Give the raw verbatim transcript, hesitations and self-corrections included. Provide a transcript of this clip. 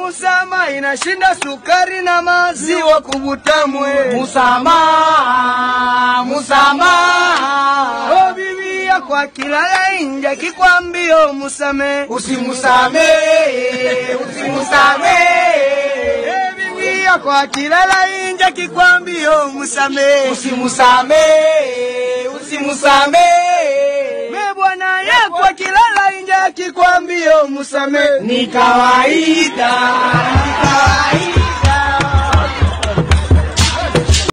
musama inashinda sukari na maziwa kubutamwe. Musama, musama. O Biblia kwa kilala inja kikwambio musame. Usimusame, usimusame. E Biblia kwa kilala inja kikwambio musame. Usimusame, usimusame. Me Bwana ye kwa kilala inja kikwambio musame. Ni kawaida, ni kawaida.